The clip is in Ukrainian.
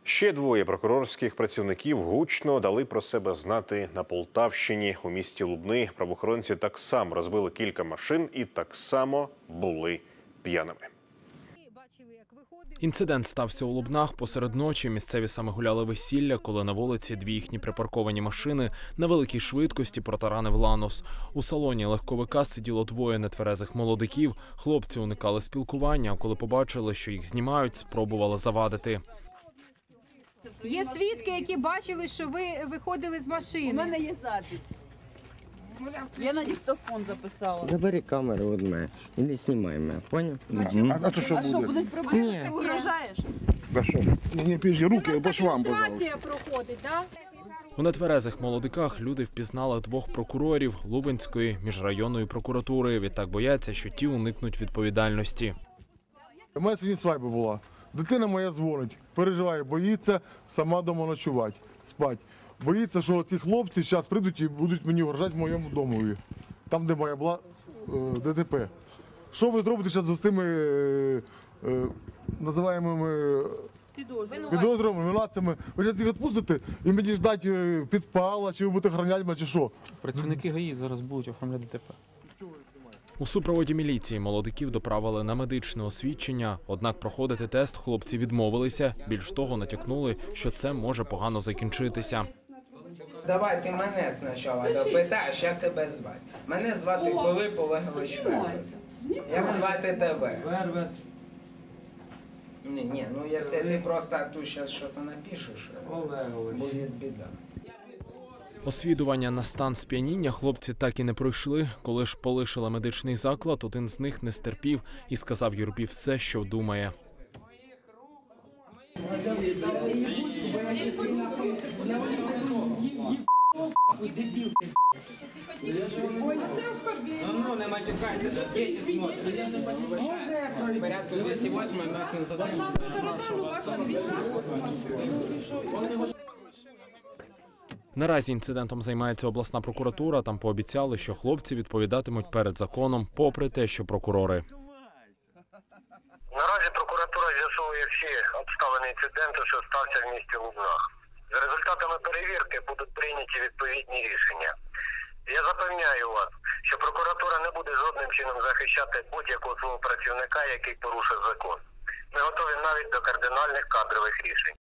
Ще двоє прокурорських працівників гучно дали про себе знати на Полтавщині. У місті Лубни правоохоронці так само розбили кілька машин і так само були п'яними. Інцидент стався у Лубнах посеред ночі. Місцеві саме гуляли весілля, коли на вулиці дві їхні припарковані машини на великій швидкості протаранив Ланос. У салоні легковика сиділо двоє нетверезих молодиків. Хлопці уникали спілкування, а коли побачили, що їх знімають, спробували завадити. Є свідки, які бачили, що ви виходили з машини. У мене є запис. Я на диктофон записала. Забери камеру від мене і не знімай мене, поняв? А то що А що, буде? будуть проблеми? Ти угрожаєш? Да що? Не пізні руки по швам, пожалуйста. Демонстрація проходить, так? У нетверезих молодиках люди впізнали двох прокурорів Лубенської міжрайонної прокуратури. Відтак бояться, що ті уникнуть відповідальності. У мене сьогодні свадьба була. Дитина моя дзвонить, переживає, боїться сама дома ночувати, спати. Боїться, що ці хлопці зараз прийдуть і будуть мені угрожати в моєму домові, там, де моя була ДТП. Що ви зробите зараз з цими називаємими підозрюваними, винуватцями? Ви зараз їх відпустите і мені ждати підпала, чи ви будете охороняти мене, чи що? Працівники ГАІ зараз будуть оформляти ДТП. У супроводі міліції молодиків доправили на медичне освідчення, однак проходити тест хлопці відмовилися. Більш того, натякнули, що це може погано закінчитися. Давай ти мене спочатку допитаєш, як тебе звати. Мене звати Пилип Олегович Вервес. Як звати тебе? Вервес. Ні, ну якщо ти просто тут зараз щось напишеш, Олегович. буде біда. Освідування на стан сп'яніння хлопці так і не пройшли. Коли ж полишили медичний заклад, один з них не стерпів і сказав Юрбі все, що думає. Ну, не матюкайся, діти смотрять. В порядку 208 нас не задає. Наразі інцидентом займається обласна прокуратура. Там пообіцяли, що хлопці відповідатимуть перед законом, попри те, що прокурори. Наразі прокуратура з'ясовує всі обставини інциденту, що стався в місті Лубнах. За результатами перевірки будуть прийняті відповідні рішення. Я запевняю вас, що прокуратура не буде жодним чином захищати будь-якого свого працівника, який порушив закон. Ми готові навіть до кардинальних кадрових рішень.